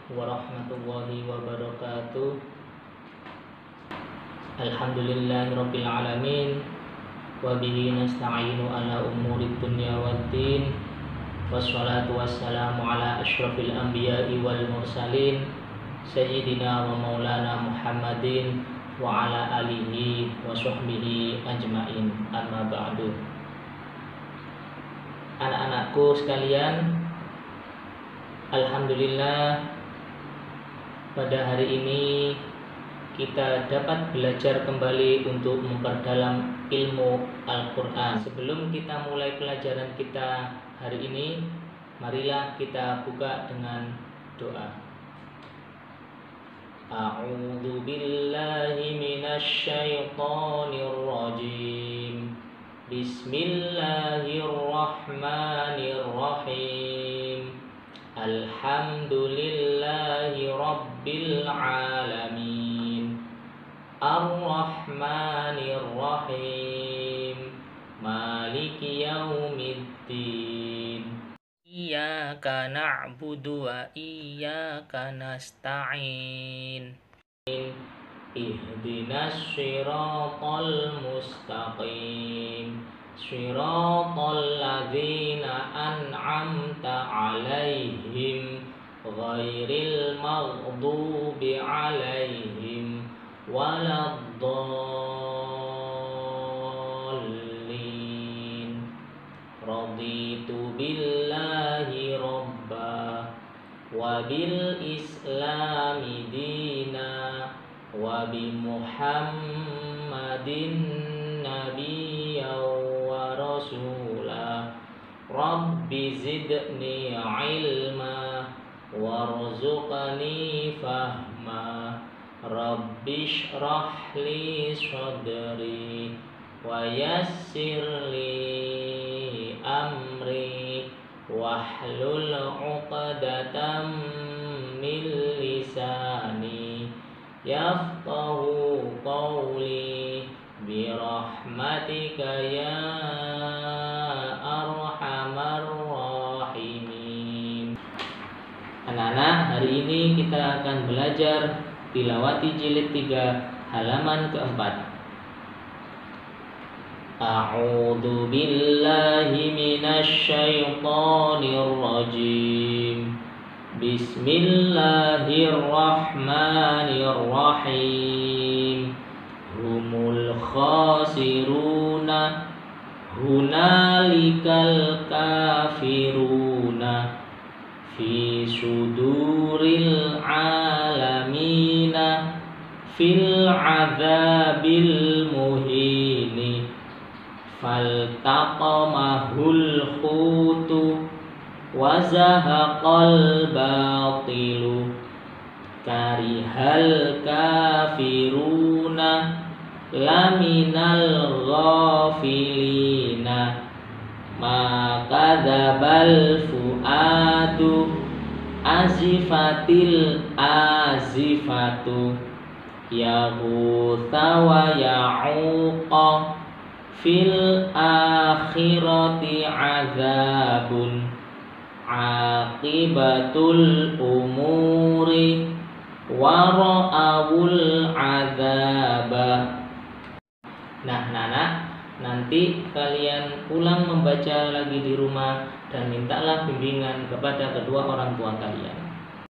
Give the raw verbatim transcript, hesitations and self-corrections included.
warahmatullahi wabarakatuh. Alhamdulillahirabbil alamin wa bihi nasta'inu ala umurid dunya waddin. Wassalatu wassalamu ala asyrafil anbiya'i wal mursalin sayyidina wa maulana Muhammadin wa ala alihi wa sahbihi ajmain. Amma ba'du. Anak-anakku sekalian, alhamdulillah pada hari ini kita dapat belajar kembali untuk memperdalam ilmu Al-Quran. Sebelum kita mulai pelajaran kita hari ini, marilah kita buka dengan doa. A'udzu billahi minasy syaithanir rajim. Bismillahirrahmanirrahim. Alhamdulillahi rabbil alamin. Ar-Rahmanir-Rahim. Maliki yaumiddin. Iyyaka na'budu wa iyyaka nasta'in. Ihdinas shiratal mustaqim. Shiratal ladzina an'amta 'alaihim ghairil maghdubi 'alaihim waladdallin. Raditu billahi rabba wa bil islami dina wa bi Muhammadin nabiyya wa rasula. Rabbi zidni ilma warzuqni fahma. Rabbi shrah li sadri wa yassir li amri wahlul 'uqdatam min lisani yafqahu qawli birahmatika ya arhamar rahimin. Anak-anak, hari ini kita akan belajar tilawati jilid tiga halaman keempat. A'udzu billahi minasy syaithanir rajim. Bismillahirrahmanirrahim. Humul khasiruna hunalikal kafiruna fi suduril alamina fil azabil muhini faltaqamahul khutu wa zahaqal batilu karihal kafiruna laminal ghafilina ma kadzabal fuadu azifatil azifatu yaghutha wa ya'uqa fil akhirati azabun aqibatul umuri wara'awul azabah. Nah, Nana, nanti kalian pulang membaca lagi di rumah dan mintalah bimbingan kepada kedua orang tua kalian.